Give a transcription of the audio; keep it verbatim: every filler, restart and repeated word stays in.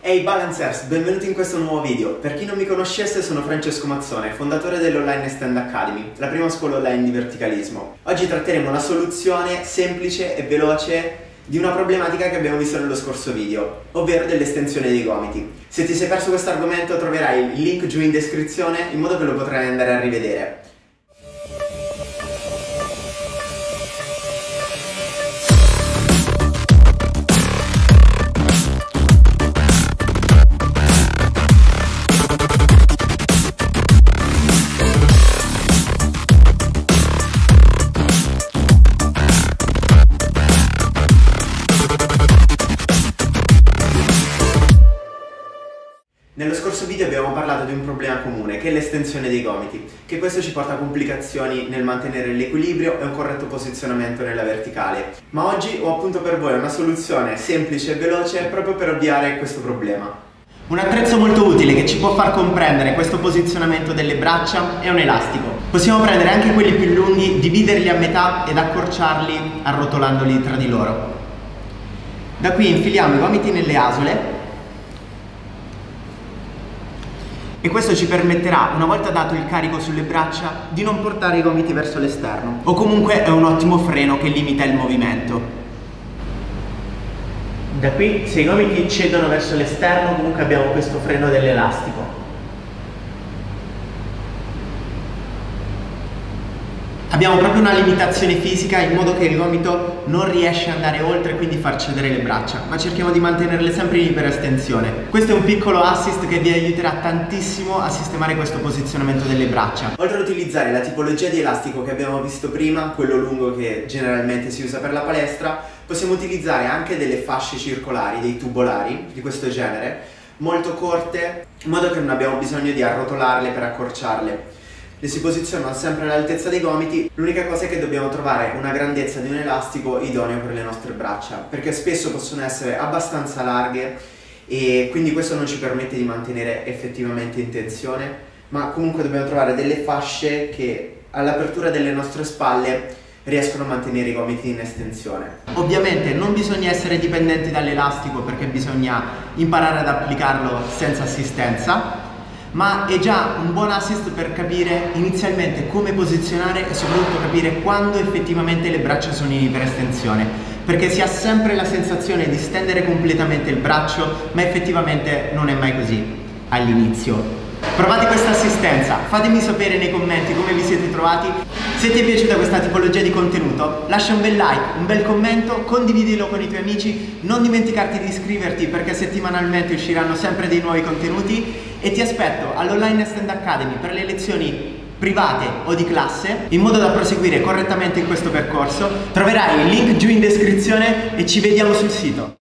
Ehi Balancers, benvenuti in questo nuovo video. Per chi non mi conoscesse, sono Francesco Mazzone, fondatore dell'Online Stand Academy, la prima scuola online di verticalismo. Oggi tratteremo la soluzione semplice e veloce di una problematica che abbiamo visto nello scorso video, ovvero dell'estensione dei gomiti. Se ti sei perso questo argomento troverai il link giù in descrizione in modo che lo potrai andare a rivedere. Nello scorso video abbiamo parlato di un problema comune, che è l'estensione dei gomiti, che questo ci porta a complicazioni nel mantenere l'equilibrio e un corretto posizionamento nella verticale. Ma oggi ho appunto per voi una soluzione semplice e veloce proprio per ovviare questo problema. Un attrezzo molto utile che ci può far comprendere questo posizionamento delle braccia è un elastico. Possiamo prendere anche quelli più lunghi, dividerli a metà ed accorciarli arrotolandoli tra di loro. Da qui infiliamo i gomiti nelle asole e questo ci permetterà, una volta dato il carico sulle braccia, di non portare i gomiti verso l'esterno, o comunque è un ottimo freno che limita il movimento. Da qui, se i gomiti cedono verso l'esterno, comunque abbiamo questo freno dell'elastico. Abbiamo proprio una limitazione fisica in modo che il gomito non riesce ad andare oltre e quindi far cedere le braccia, ma cerchiamo di mantenerle sempre in iperestensione. Questo è un piccolo assist che vi aiuterà tantissimo a sistemare questo posizionamento delle braccia. Oltre ad utilizzare la tipologia di elastico che abbiamo visto prima, quello lungo che generalmente si usa per la palestra, possiamo utilizzare anche delle fasce circolari, dei tubolari di questo genere, molto corte, in modo che non abbiamo bisogno di arrotolarle per accorciarle. Le si posizionano sempre all'altezza dei gomiti, l'unica cosa è che dobbiamo trovare una grandezza di un elastico idoneo per le nostre braccia, perché spesso possono essere abbastanza larghe e quindi questo non ci permette di mantenere effettivamente in tensione, ma comunque dobbiamo trovare delle fasce che all'apertura delle nostre spalle riescono a mantenere i gomiti in estensione. Ovviamente non bisogna essere dipendenti dall'elastico perché bisogna imparare ad applicarlo senza assistenza, ma è già un buon assist per capire inizialmente come posizionare e soprattutto capire quando effettivamente le braccia sono in iperestensione, perché si ha sempre la sensazione di stendere completamente il braccio, ma effettivamente non è mai così all'inizio. Provate questa assistenza, fatemi sapere nei commenti come vi siete trovati. Se ti è piaciuta questa tipologia di contenuto, lascia un bel like, un bel commento, condividilo con i tuoi amici, non dimenticarti di iscriverti perché settimanalmente usciranno sempre dei nuovi contenuti e ti aspetto all'Online Stand Academy per le lezioni private o di classe in modo da proseguire correttamente in questo percorso. Troverai il link giù in descrizione e ci vediamo sul sito.